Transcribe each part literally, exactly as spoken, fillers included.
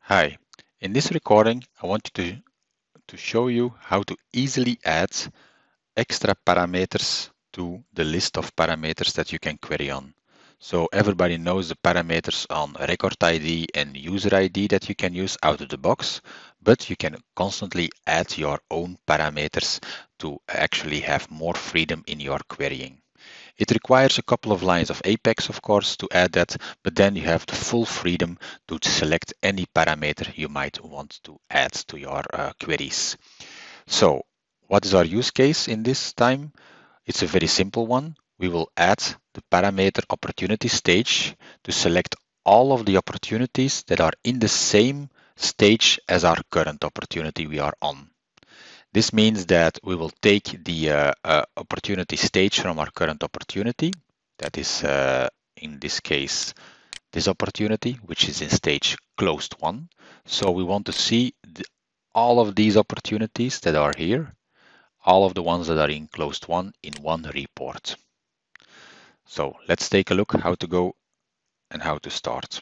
Hi, in this recording I want to, to show you how to easily add extra parameters to the list of parameters that you can query on. So everybody knows the parameters on record I D and user I D that you can use out of the box, but you can constantly add your own parameters to actually have more freedom in your querying. It requires a couple of lines of Apex, of course, to add that, but then you have the full freedom to select any parameter you might want to add to your uh, queries. So what is our use case in this time? It's a very simple one. We will add the parameter opportunity stage to select all of the opportunities that are in the same stage as our current opportunity we are on. This means that we will take the uh, uh, opportunity stage from our current opportunity. That is, uh, in this case, this opportunity, which is in stage closed one. So we want to see the, all of these opportunities that are here, all of the ones that are in closed one in one report. So let's take a look how to go and how to start.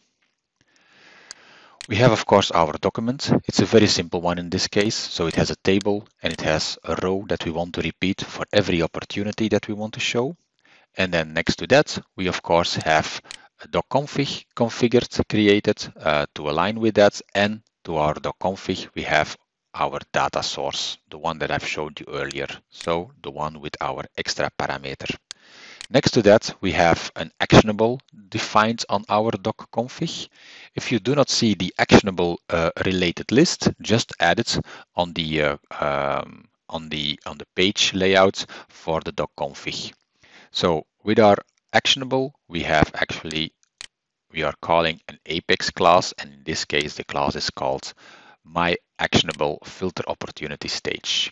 We have, of course, our document. It's a very simple one in this case. So it has a table and it has a row that we want to repeat for every opportunity that we want to show. And then next to that, we, of course, have a docconfig configured, created uh, to align with that. And to our docconfig, we have our data source, the one that I've showed you earlier. So the one with our extra parameter. Next to that, we have an actionable defined on our docconfig. If you do not see the actionable uh, related list, just add it on the uh, um, on the on the page layout for the docconfig. So with our actionable, we have actually we are calling an Apex class, and in this case, the class is called my actionable filter opportunity stage.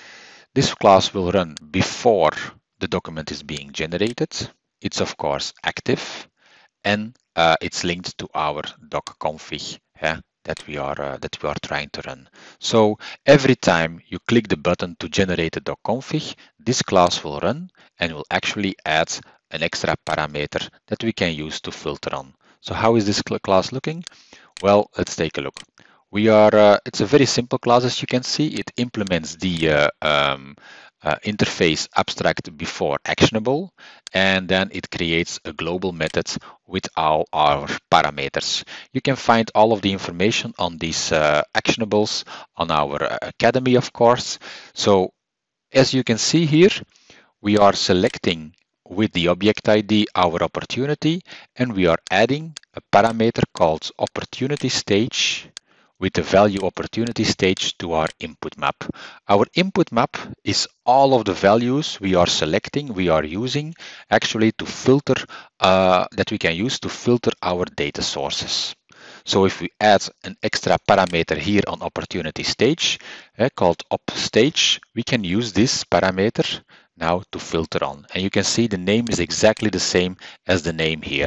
This class will run before the document is being generated. It's of course active, and uh, it's linked to our docconfig yeah, that we are uh, that we are trying to run. So every time you click the button to generate a docconfig, this class will run and will actually add an extra parameter that we can use to filter on. So how is this class looking? Well, let's take a look. We are, uh, it's a very simple class, as you can see. It implements the uh, um, uh, interface abstract before actionable, and then it creates a global method with all our parameters. You can find all of the information on these uh, actionables on our uh, Academy, of course. So as you can see here, we are selecting with the object I D our opportunity, and we are adding a parameter called opportunity stage with the value opportunity stage to our input map. Our input map is all of the values we are selecting, we are using actually to filter, uh, that we can use to filter our data sources. So if we add an extra parameter here on opportunity stage uh, called op stage, we can use this parameter now to filter on. And you can see the name is exactly the same as the name here.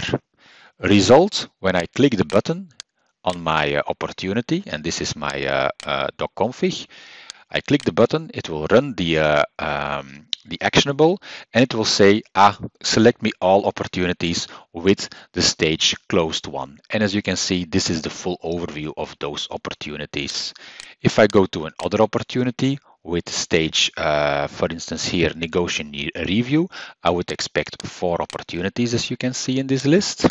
Result, when I click the button on my uh, opportunity, and this is my uh, uh, docconfig, I click the button, it will run the, uh, um, the actionable, and it will say, ah, select me all opportunities with the stage closed one. And as you can see, this is the full overview of those opportunities. If I go to another opportunity with stage, uh, for instance here, negotiation review, I would expect four opportunities, as you can see in this list.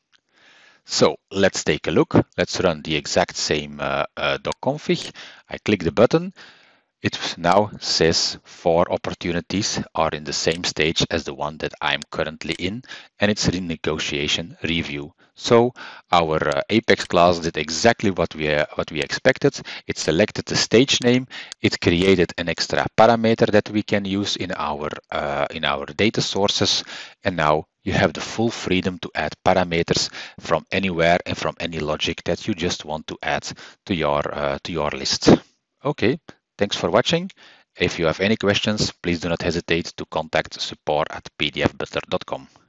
So let's take a look. Let's run the exact same uh, uh, docconfig. I click the button. It now says four opportunities are in the same stage as the one that I'm currently in, and it's in negotiation review. So our uh, Apex class did exactly what we uh, what we expected. It selected the stage name. It created an extra parameter that we can use in our uh, in our data sources, and now you have the full freedom to add parameters from anywhere and from any logic that you just want to add to your uh, to your list. Okay. Thanks for watching. If you have any questions, please do not hesitate to contact support at p d f butler dot com.